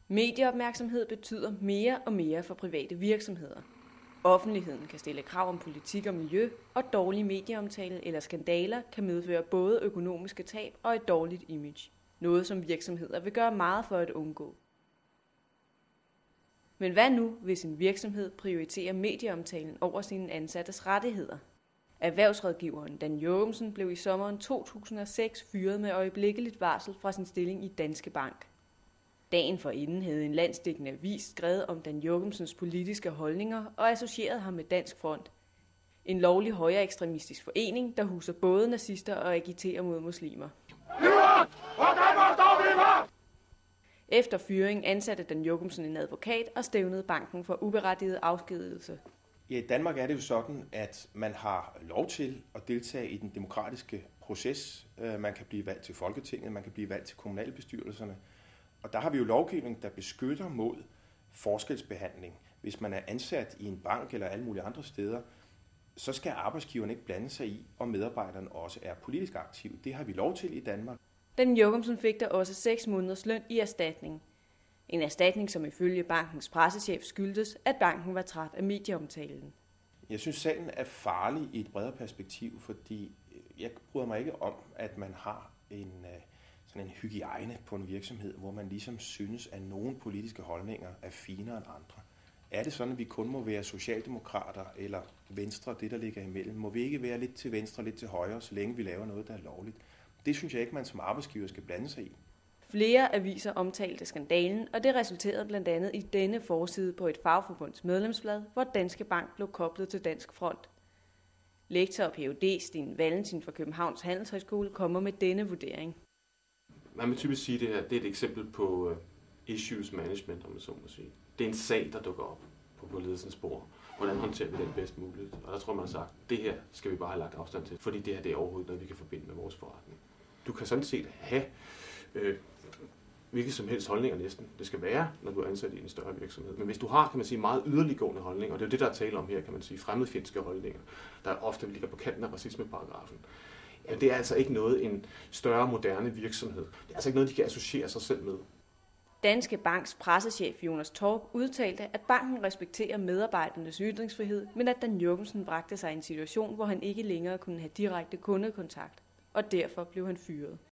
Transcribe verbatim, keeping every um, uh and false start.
Medieopmærksomhed betyder mere og mere for private virksomheder. Offentligheden kan stille krav om politik og miljø, og dårlig medieomtale eller skandaler kan medføre både økonomiske tab og et dårligt image. Noget som virksomheder vil gøre meget for at undgå. Men hvad nu, hvis en virksomhed prioriterer medieomtalen over sine ansattes rettigheder? Erhvervsrådgiveren Danish Jochumsen blev i sommeren to tusind og seks fyret med øjeblikkeligt varsel fra sin stilling i Danske Bank. Dagen forinden havde en landsdækkende avis skrevet om Danish Jochumsens politiske holdninger og associeret ham med Dansk Front, en lovlig højre ekstremistisk forening, der huser både nazister og agiterer mod muslimer. Efter fyringen ansatte Danish Jochumsen en advokat og stævnede banken for uberettiget afskedigelse. Ja, i Danmark er det jo sådan, at man har lov til at deltage i den demokratiske proces. Man kan blive valgt til Folketinget, man kan blive valgt til kommunalbestyrelserne. Og der har vi jo lovgivning, der beskytter mod forskelsbehandling. Hvis man er ansat i en bank eller alle mulige andre steder, så skal arbejdsgiveren ikke blande sig i, om medarbejderen også er politisk aktiv. Det har vi lov til i Danmark. Danish Jochumsen fik der også seks måneders løn i erstatning. En erstatning, som ifølge bankens pressechef skyldtes, at banken var træt af medieomtalen. Jeg synes, sagen er farlig i et bredere perspektiv, fordi jeg bryder mig ikke om, at man har en, sådan en hygiejne på en virksomhed, hvor man ligesom synes, at nogle politiske holdninger er finere end andre. Er det sådan, at vi kun må være socialdemokrater eller venstre, det der ligger imellem? Må vi ikke være lidt til venstre, lidt til højre, så længe vi laver noget, der er lovligt? Det synes jeg ikke, man som arbejdsgiver skal blande sig i. Flere aviser omtalte skandalen, og det resulterede blandt andet i denne forside på et fagforbunds medlemsblad, hvor Danske Bank blev koblet til Dansk Front. Lektor og P H D Sten Valentin fra Københavns Handelshøjskole kommer med denne vurdering. Man vil typisk sige, at det her det er et eksempel på issues management, om man så må sige. Det er en sag, der dukker op på, på ledelsens bord. Hvordan håndterer vi den bedst muligt? Og der tror man har sagt, at det her skal vi bare have lagt afstand til, fordi det her det er overhovedet noget, vi kan forbinde med vores forretning. Du kan sådan set have øh, hvilke som helst holdninger næsten. Det skal være, når du er ansat i en større virksomhed. Men hvis du har, kan man sige, meget yderliggående holdninger, og det er jo det, der er tale om her, kan man sige, fremmedfjendske holdninger, der ofte ligger på kanten af racismeparagrafen. Ja, det er altså ikke noget, en større, moderne virksomhed. Det er altså ikke noget, de kan associere sig selv med. Danske Banks pressechef Jonas Torp udtalte, at banken respekterer medarbejdernes ytringsfrihed, men at Danish Jochumsen bragte sig i en situation, hvor han ikke længere kunne have direkte kundekontakt, og derfor blev han fyret.